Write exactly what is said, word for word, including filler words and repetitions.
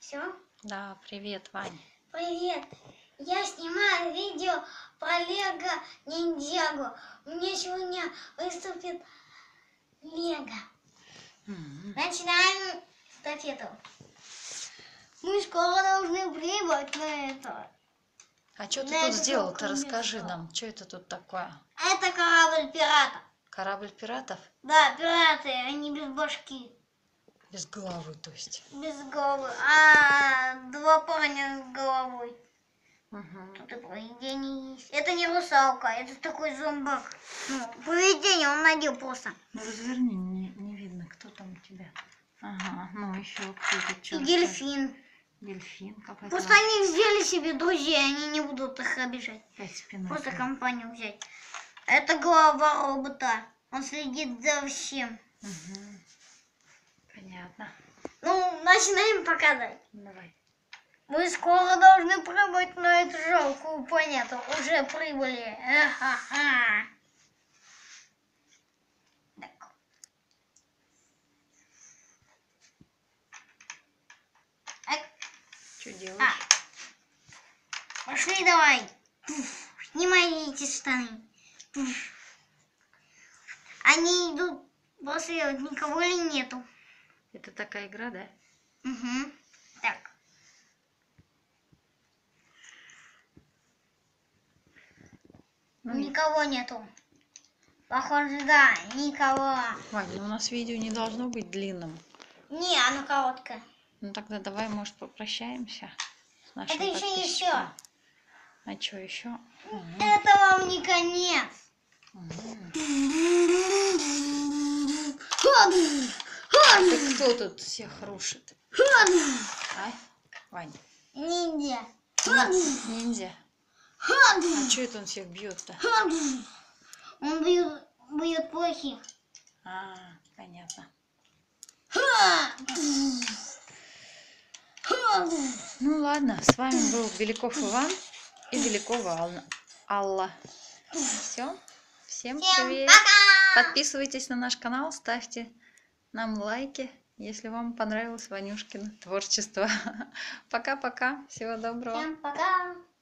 Все? Да, привет, Вань. Привет! Я снимаю видео про Лего Ниндзягу. У меня сегодня выступит Лего. М. Начинаем эстафету. Мы скоро должны прибыть на это. А что ты На тут это сделал-то? жалкое Расскажи место. нам, что это тут такое? Это корабль пиратов. Корабль пиратов? Да, пираты, они без башки. Без головы, то есть. Без головы. А два парня с головой. Угу. Тут и привидение есть. Это не русалка, это такой зомбак. Ну, привидение он надел просто. Ну разверни, не, не видно, кто там у тебя. Ага, ну еще кто тут И что? дельфин. Дельфин какой-то. Просто они взяли себе друзей, они не будут их обижать. Опять спиной. Просто прям. компанию взять. Это голова робота. Он следит за всем. Угу. Понятно. Ну, начинаем показать. Давай. Мы скоро должны прибыть на эту жалкую планету. Уже прибыли. Ха-ха. Так. Так. Что делаешь? А. Пошли давай. Пуф. Снимай эти штаны. Пуф. Они идут после никого ли нету. Это такая игра, да? Угу. Так. Ну, Никого нету. Похоже, да, никого. Вань, ну у нас видео не должно быть длинным. Не, оно короткое. Ну тогда давай, может, попрощаемся с нашим Это еще не все. подписчиком. А что еще? Угу. Это вам не конец. А ты кто тут всех рушит? А? Вань. Ниндзя. Ниндзя. А что это он всех бьет-то? Он бьет, бьет плохих. А, понятно. Ну ладно, с вами был Беляков Иван и Белякова Алла. Алла. Все. Всем Всем привет. пока! Подписывайтесь на наш канал, ставьте нам лайки, если вам понравилось Ванюшкино творчество. Пока-пока. Всего доброго. Всем пока!